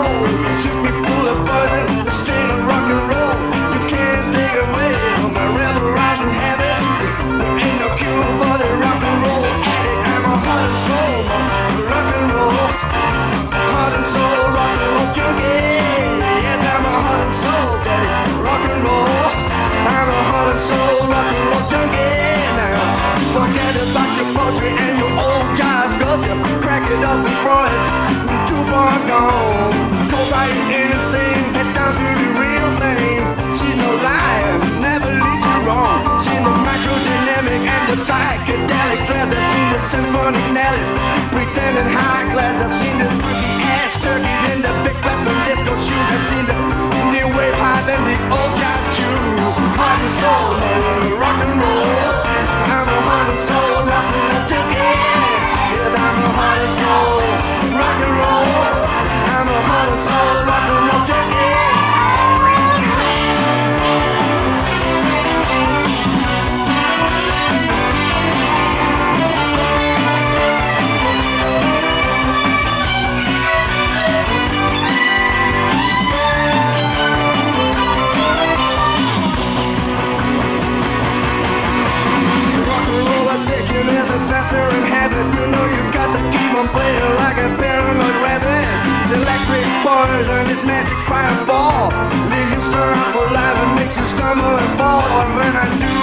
soul. Shoot me full of poison, the strain of rock and roll. You can't take away from my rebel rotten habit. There ain't no cure for the rock and roll addict. I'm a heart and soul, rock and roll. Heart and soul, rock and roll junkie. Yes, I'm a heart and soul daddy, rock and roll. I'm a heart and soul, rock and roll junkie. Now, forget about your poetry and your old jive culture. Crack it up before it's too far gone. Go right in this thing, get down to the real thing. She's no liar, never leads you wrong. She's the microdynamic and the psychedelic dress. I've seen the symphonic nellies pretending high class. I've seen the freaky ass turkeys in the big rap from disco shoes. I've seen the new wave hype and the old jive Jews. Heart and soul, rock and roll. I'm a heart and soul, rock and roll junkie. Yes, I'm a heart and soul, rock and roll. I'm a heart and soul, rock and roll junkie. You know you got to keep on playing like a paranoid rabbit. It's electric poison, it's magic fireball. Leaves you stir up for life and makes you stumble and fall. And when I do